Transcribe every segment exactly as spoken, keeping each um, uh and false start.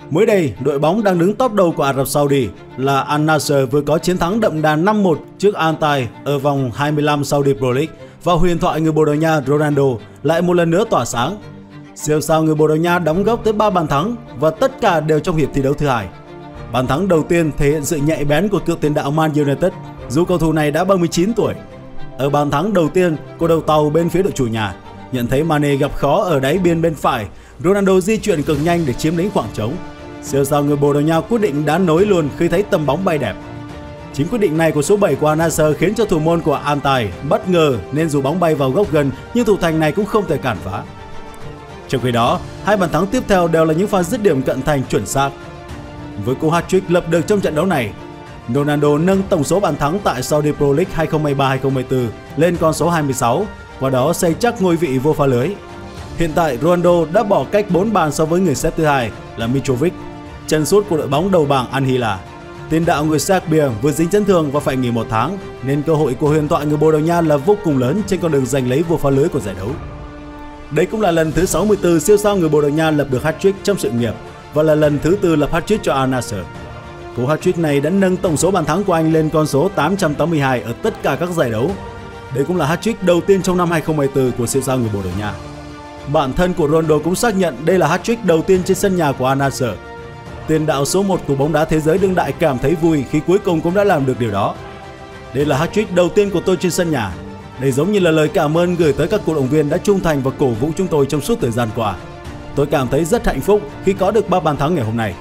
Mới đây, đội bóng đang đứng top đầu của Ả Rập Saudi là Al Nassr vừa có chiến thắng đậm đà năm một trước Al Ittihad ở vòng hai mươi lăm Saudi Pro League và huyền thoại người Bồ Đào Nha Ronaldo lại một lần nữa tỏa sáng. Siêu sao người Bồ Đào Nha đóng góp tới ba bàn thắng và tất cả đều trong hiệp thi đấu thứ hai. Bàn thắng đầu tiên thể hiện sự nhạy bén của cựu tiền đạo Man United dù cầu thủ này đã ba mươi chín tuổi. Ở bàn thắng đầu tiên của đầu tàu bên phía đội chủ nhà, nhận thấy Mane gặp khó ở đáy biên bên phải, Ronaldo di chuyển cực nhanh để chiếm lĩnh khoảng trống. Siêu sao người Bồ Đào Nha quyết định đá nối luôn khi thấy tầm bóng bay đẹp. Chính quyết định này của số bảy của Al Nassr khiến cho thủ môn của Al Ittihad bất ngờ, nên dù bóng bay vào góc gần nhưng thủ thành này cũng không thể cản phá. Trong khi đó, hai bàn thắng tiếp theo đều là những pha dứt điểm cận thành chuẩn xác. Với cú hat-trick lập được trong trận đấu này, Ronaldo nâng tổng số bàn thắng tại Saudi Pro League hai không hai ba hai không hai tư lên con số hai mươi sáu, qua đó xây chắc ngôi vị vô phá lưới. Hiện tại, Ronaldo đã bỏ cách bốn bàn so với người xếp thứ hai là Mitrovic, chân sút của đội bóng đầu bảng Al Hilal. Tiền đạo người Serbia vừa dính chấn thương và phải nghỉ một tháng, nên cơ hội của huyền thoại người Bồ Đào Nha là vô cùng lớn trên con đường giành lấy vô phá lưới của giải đấu. Đây cũng là lần thứ sáu mươi tư siêu sao người Bồ Đào Nha lập được hat-trick trong sự nghiệp và là lần thứ tư lập hat-trick cho Al Nassr. Cú hat-trick này đã nâng tổng số bàn thắng của anh lên con số tám trăm tám mươi hai ở tất cả các giải đấu. Đây cũng là hat-trick đầu tiên trong năm hai không hai tư của siêu sao người Bồ Đào Nha. Bản thân của Ronaldo cũng xác nhận đây là hat-trick đầu tiên trên sân nhà của Al Nassr. Tiền đạo số một của bóng đá thế giới đương đại cảm thấy vui khi cuối cùng cũng đã làm được điều đó. Đây là hat-trick đầu tiên của tôi trên sân nhà. Đây giống như là lời cảm ơn gửi tới các cổ động viên đã trung thành và cổ vũ chúng tôi trong suốt thời gian qua. Tôi cảm thấy rất hạnh phúc khi có được ba bàn thắng ngày hôm nay.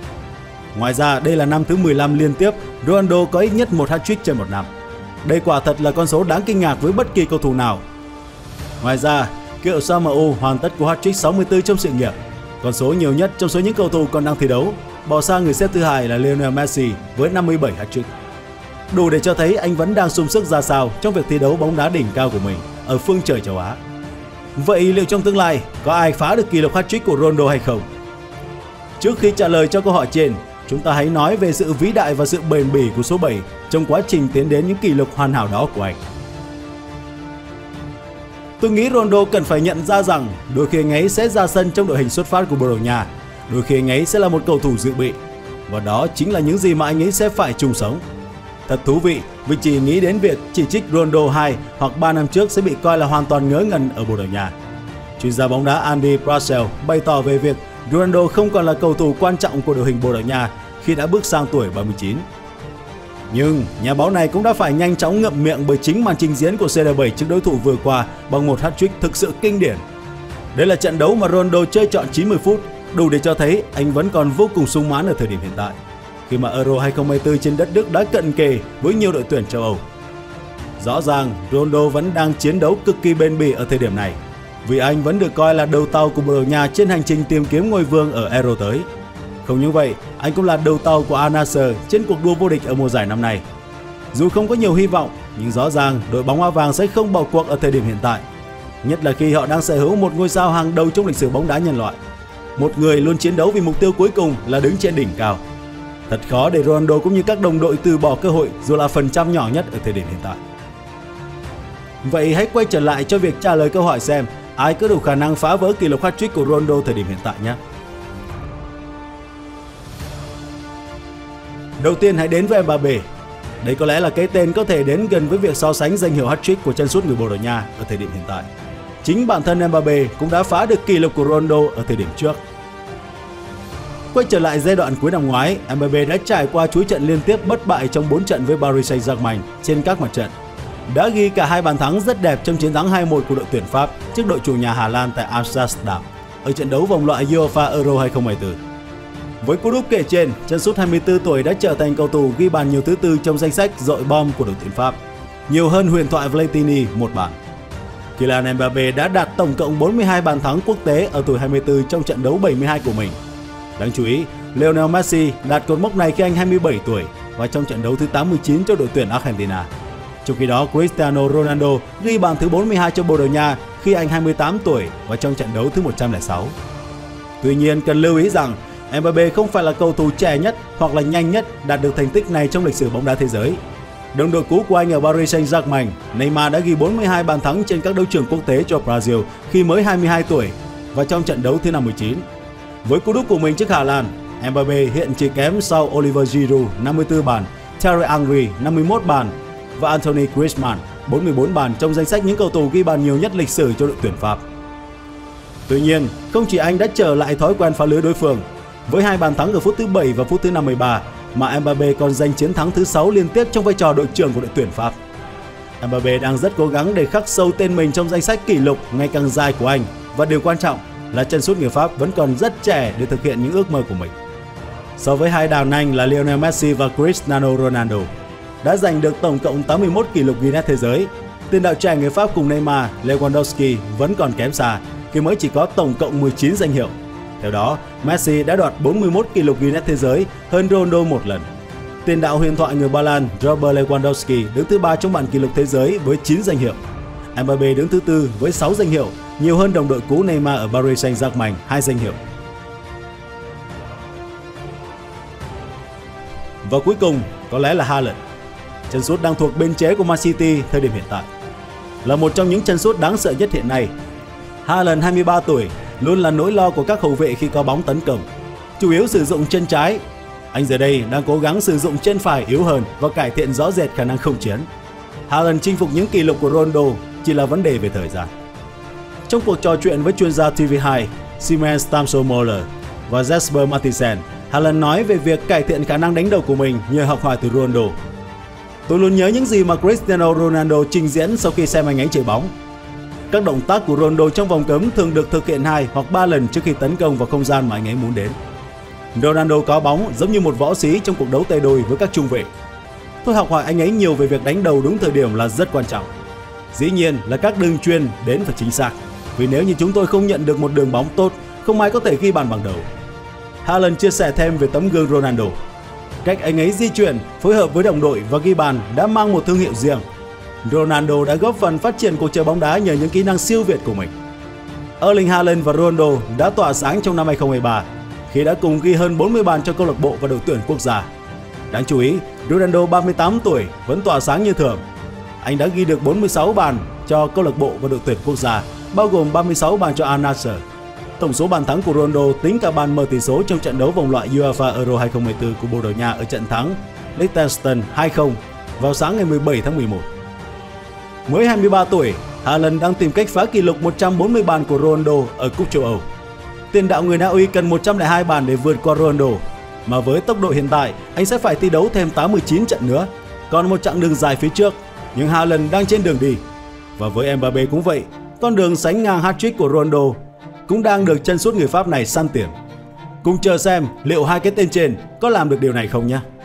Ngoài ra, đây là năm thứ mười lăm liên tiếp Ronaldo có ít nhất một hat-trick trên một năm. Đây quả thật là con số đáng kinh ngạc với bất kỳ cầu thủ nào. Ngoài ra, cựu xê em u hoàn tất cú hat-trick sáu mươi tư trong sự nghiệp, con số nhiều nhất trong số những cầu thủ còn đang thi đấu, bỏ sang người xếp thứ hai là Lionel Messi với năm mươi bảy hat-trick. Đủ để cho thấy anh vẫn đang sung sức ra sao trong việc thi đấu bóng đá đỉnh cao của mình ở phương trời châu Á. Vậy liệu trong tương lai có ai phá được kỷ lục hat-trick của Ronaldo hay không? Trước khi trả lời cho câu hỏi trên, chúng ta hãy nói về sự vĩ đại và sự bền bỉ của số bảy trong quá trình tiến đến những kỷ lục hoàn hảo đó của anh. Tôi nghĩ Ronaldo cần phải nhận ra rằng đôi khi anh ấy sẽ ra sân trong đội hình xuất phát của Bồ Đào Nha, đôi khi anh ấy sẽ là một cầu thủ dự bị, và đó chính là những gì mà anh ấy sẽ phải chung sống. Thật thú vị vì chỉ nghĩ đến việc chỉ trích Ronaldo hai hoặc ba năm trước sẽ bị coi là hoàn toàn ngớ ngẩn ở Bồ Đào Nha. Chuyên gia bóng đá Andy Brassell bày tỏ về việc Ronaldo không còn là cầu thủ quan trọng của đội hình Bồ Đào Nha khi đã bước sang tuổi ba mươi chín. Nhưng nhà báo này cũng đã phải nhanh chóng ngậm miệng bởi chính màn trình diễn của xê đê bảy trước đối thủ vừa qua bằng một hat-trick thực sự kinh điển. Đây là trận đấu mà Ronaldo chơi trọn chín mươi phút, đủ để cho thấy anh vẫn còn vô cùng sung mãn ở thời điểm hiện tại, khi mà Euro hai không hai tư trên đất Đức đã cận kề với nhiều đội tuyển châu Âu. Rõ ràng, Ronaldo vẫn đang chiến đấu cực kỳ bền bỉ ở thời điểm này, vì anh vẫn được coi là đầu tàu của Bồ Đào Nha trên hành trình tìm kiếm ngôi vương ở Euro tới. Không những vậy, anh cũng là đầu tàu của Al Nassr trên cuộc đua vô địch ở mùa giải năm nay. Dù không có nhiều hy vọng, nhưng rõ ràng đội bóng hoa vàng sẽ không bỏ cuộc ở thời điểm hiện tại, nhất là khi họ đang sở hữu một ngôi sao hàng đầu trong lịch sử bóng đá nhân loại, một người luôn chiến đấu vì mục tiêu cuối cùng là đứng trên đỉnh cao. Thật khó để Ronaldo cũng như các đồng đội từ bỏ cơ hội dù là phần trăm nhỏ nhất ở thời điểm hiện tại. Vậy hãy quay trở lại cho việc trả lời câu hỏi xem ai có đủ khả năng phá vỡ kỷ lục hat-trick của Ronaldo thời điểm hiện tại nhé. Đầu tiên hãy đến với Mbappé. Đây có lẽ là cái tên có thể đến gần với việc so sánh danh hiệu hat-trick của chân sút người Bồ Đào Nha ở thời điểm hiện tại. Chính bản thân Mbappé cũng đã phá được kỷ lục của Ronaldo ở thời điểm trước. Quay trở lại giai đoạn cuối năm ngoái, Mbappé đã trải qua chuỗi trận liên tiếp bất bại trong bốn trận với Paris Saint-Germain trên các mặt trận. Đã ghi cả hai bàn thắng rất đẹp trong chiến thắng hai một của đội tuyển Pháp trước đội chủ nhà Hà Lan tại Amsterdam ở trận đấu vòng loại UEFA Euro hai không hai tư. Với cú đúp kể trên, chân sút hai mươi tư tuổi đã trở thành cầu thủ ghi bàn nhiều thứ tư trong danh sách dội bom của đội tuyển Pháp, nhiều hơn huyền thoại Platini một bàn. Kylian Mbappé đã đạt tổng cộng bốn mươi hai bàn thắng quốc tế ở tuổi hai mươi tư trong trận đấu bảy mươi hai của mình. Đáng chú ý, Lionel Messi đạt cột mốc này khi anh hai mươi bảy tuổi và trong trận đấu thứ tám mươi chín cho đội tuyển Argentina. Trong khi đó, Cristiano Ronaldo ghi bàn thứ bốn mươi hai cho Bồ Đào Nha khi anh hai mươi tám tuổi và trong trận đấu thứ một trăm lẻ sáu. Tuy nhiên, cần lưu ý rằng Mbappé không phải là cầu thủ trẻ nhất hoặc là nhanh nhất đạt được thành tích này trong lịch sử bóng đá thế giới. Đồng đội cũ của anh ở Paris Saint-Germain, Neymar đã ghi bốn mươi hai bàn thắng trên các đấu trường quốc tế cho Brazil khi mới hai mươi hai tuổi và trong trận đấu thứ năm mươi chín. Với cú đúp của mình trước Hà Lan, Mbappé hiện chỉ kém sau Olivier Giroud năm mươi tư bàn, Thierry Henry năm mươi mốt bàn và Anthony Griezmann bốn mươi bốn bàn trong danh sách những cầu thủ ghi bàn nhiều nhất lịch sử cho đội tuyển Pháp. Tuy nhiên, không chỉ anh đã trở lại thói quen phá lưới đối phương, với hai bàn thắng ở phút thứ bảy và phút thứ năm mươi ba mà Mbappé còn giành chiến thắng thứ sáu liên tiếp trong vai trò đội trưởng của đội tuyển Pháp. Mbappé đang rất cố gắng để khắc sâu tên mình trong danh sách kỷ lục ngày càng dài của anh, và điều quan trọng là chân sút người Pháp vẫn còn rất trẻ để thực hiện những ước mơ của mình. So với hai đàn anh là Lionel Messi và Cristiano Ronaldo đã giành được tổng cộng tám mươi mốt kỷ lục Guinness thế giới, tiền đạo trẻ người Pháp cùng Neymar, Lewandowski vẫn còn kém xa khi mới chỉ có tổng cộng mười chín danh hiệu. Theo đó, Messi đã đoạt bốn mươi mốt kỷ lục Guinness thế giới, hơn Ronaldo một lần. Tiền đạo huyền thoại người Ba Lan Robert Lewandowski đứng thứ ba trong bảng kỷ lục thế giới với chín danh hiệu. Mbappé đứng thứ tư với sáu danh hiệu, nhiều hơn đồng đội cũ Neymar ở Paris Saint-Germain hai danh hiệu. Và cuối cùng có lẽ là Haaland. Chân sút đang thuộc biên chế của Man City thời điểm hiện tại, là một trong những chân sút đáng sợ nhất hiện nay. Haaland hai mươi ba tuổi luôn là nỗi lo của các hậu vệ khi có bóng tấn công, chủ yếu sử dụng chân trái. Anh giờ đây đang cố gắng sử dụng chân phải yếu hơn và cải thiện rõ rệt khả năng không chiến. Haaland chinh phục những kỷ lục của Ronaldo chỉ là vấn đề về thời gian. Trong cuộc trò chuyện với chuyên gia T V hai Siemens Stamso-Moller và Jesper Mathisen, Haaland nói về việc cải thiện khả năng đánh đầu của mình nhờ học hỏi từ Ronaldo. Tôi luôn nhớ những gì mà Cristiano Ronaldo trình diễn sau khi xem anh ấy chơi bóng. Các động tác của Ronaldo trong vòng cấm thường được thực hiện hai hoặc ba lần trước khi tấn công vào không gian mà anh ấy muốn đến. Ronaldo có bóng giống như một võ sĩ trong cuộc đấu tay đôi với các trung vệ. Tôi học hỏi anh ấy nhiều về việc đánh đầu đúng thời điểm là rất quan trọng. Dĩ nhiên là các đường chuyền đến phải chính xác, vì nếu như chúng tôi không nhận được một đường bóng tốt, không ai có thể ghi bàn bằng đầu. Haaland chia sẻ thêm về tấm gương Ronaldo. Cách anh ấy di chuyển, phối hợp với đồng đội và ghi bàn đã mang một thương hiệu riêng. Ronaldo đã góp phần phát triển cuộc chơi bóng đá nhờ những kỹ năng siêu việt của mình. Erling Haaland và Ronaldo đã tỏa sáng trong năm hai không hai ba khi đã cùng ghi hơn bốn mươi bàn cho câu lạc bộ và đội tuyển quốc gia. Đáng chú ý, Ronaldo ba mươi tám tuổi vẫn tỏa sáng như thường. Anh đã ghi được bốn mươi sáu bàn cho câu lạc bộ và đội tuyển quốc gia, bao gồm ba mươi sáu bàn cho Al Nassr. Tổng số bàn thắng của Ronaldo tính cả bàn mở tỷ số trong trận đấu vòng loại UEFA Euro hai không hai tư của Bồ Đào Nha ở trận thắng Liechtenstein hai không vào sáng ngày mười bảy tháng mười một. Mới hai mươi ba tuổi, Haaland đang tìm cách phá kỷ lục một trăm bốn mươi bàn của Ronaldo ở Cúp châu Âu. Tiền đạo người Na Uy cần một trăm lẻ hai bàn để vượt qua Ronaldo, mà với tốc độ hiện tại, anh sẽ phải thi đấu thêm tám mươi chín trận nữa, còn một chặng đường dài phía trước. Nhưng Haaland đang trên đường đi. Và với Mbappé cũng vậy, con đường sánh ngang hat-trick của Ronaldo cũng đang được chân sút người Pháp này săn tiền. Cùng chờ xem liệu hai cái tên trên có làm được điều này không nhé.